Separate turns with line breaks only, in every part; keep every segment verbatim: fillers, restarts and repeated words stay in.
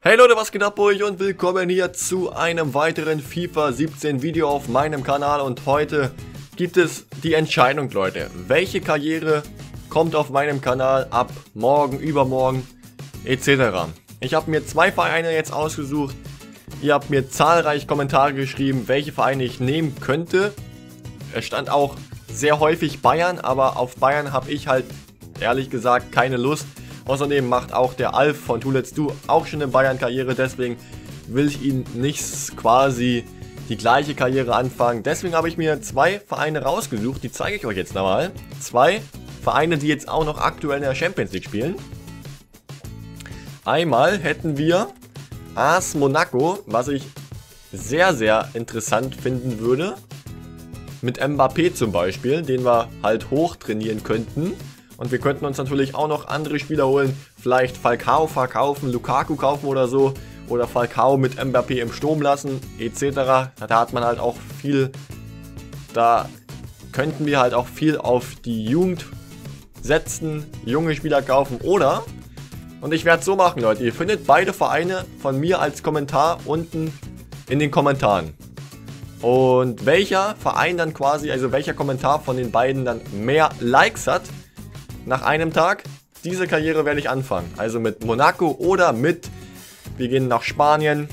Hey Leute, was geht ab bei euch und willkommen hier zu einem weiteren FIFA siebzehn Video auf meinem Kanal. Und heute gibt es die Entscheidung, Leute. Welche Karriere kommt auf meinem Kanal ab morgen, übermorgen et cetera. Ich habe mir zwei Vereine jetzt ausgesucht. Ihr habt mir zahlreich Kommentare geschrieben, welche Vereine ich nehmen könnte. Es stand auch sehr häufig Bayern, aber auf Bayern habe ich halt ehrlich gesagt keine Lust. Außerdem macht auch der Alf von Two Let's Do auch schon eine Bayern-Karriere, deswegen will ich ihn nicht quasi die gleiche Karriere anfangen. Deswegen habe ich mir zwei Vereine rausgesucht, die zeige ich euch jetzt nochmal. Zwei Vereine, die jetzt auch noch aktuell in der Champions League spielen. Einmal hätten wir A S Monaco, was ich sehr, sehr interessant finden würde. Mit Mbappé zum Beispiel, den wir halt hoch trainieren könnten. Und wir könnten uns natürlich auch noch andere Spieler holen. Vielleicht Falcao verkaufen, Lukaku kaufen oder so. Oder Falcao mit Mbappé im Sturm lassen, et cetera. Da hat man halt auch viel. Da könnten wir halt auch viel auf die Jugend setzen, junge Spieler kaufen. Oder, und ich werde es so machen, Leute, ihr findet beide Vereine von mir als Kommentar unten in den Kommentaren. Und welcher Verein dann quasi, also welcher Kommentar von den beiden dann mehr Likes hat, nach einem Tag, diese Karriere werde ich anfangen. Also mit Monaco oder mit, wir gehen nach Spanien,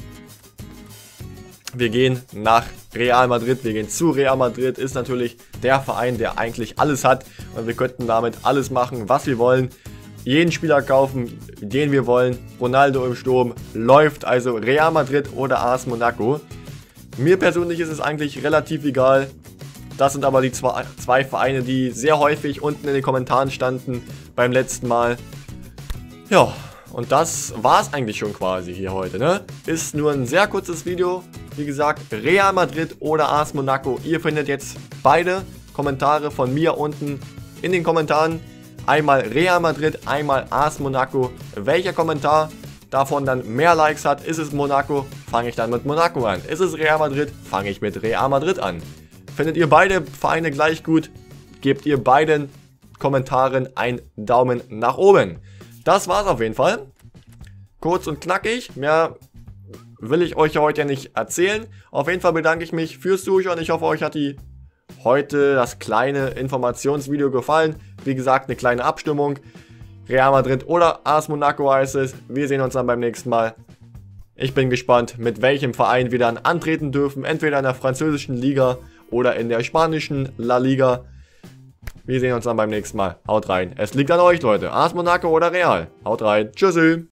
wir gehen nach Real Madrid, wir gehen zu Real Madrid, ist natürlich der Verein, der eigentlich alles hat. Und wir könnten damit alles machen, was wir wollen. Jeden Spieler kaufen, den wir wollen. Ronaldo im Sturm, läuft also Real Madrid oder A S Monaco. Mir persönlich ist es eigentlich relativ egal. Das sind aber die zwei, zwei Vereine, die sehr häufig unten in den Kommentaren standen beim letzten Mal. Ja, und das war es eigentlich schon quasi hier heute, ne? Ist nur ein sehr kurzes Video. Wie gesagt, Real Madrid oder A S Monaco. Ihr findet jetzt beide Kommentare von mir unten in den Kommentaren. Einmal Real Madrid, einmal A S Monaco. Welcher Kommentar davon dann mehr Likes hat, ist es Monaco, fange ich dann mit Monaco an. Ist es Real Madrid, fange ich mit Real Madrid an. Findet ihr beide Vereine gleich gut, gebt ihr beiden Kommentaren einen Daumen nach oben. Das war's auf jeden Fall. Kurz und knackig, mehr will ich euch heute ja nicht erzählen. Auf jeden Fall bedanke ich mich fürs Zuschauen. Ich hoffe, euch hat die heute das kleine Informationsvideo gefallen. Wie gesagt, eine kleine Abstimmung. Real Madrid oder A S Monaco heißt es. Wir sehen uns dann beim nächsten Mal. Ich bin gespannt, mit welchem Verein wir dann antreten dürfen. Entweder in der französischen Liga oder in der spanischen La Liga. Wir sehen uns dann beim nächsten Mal. Haut rein. Es liegt an euch, Leute. A S Monaco oder Real. Haut rein. Tschüssi.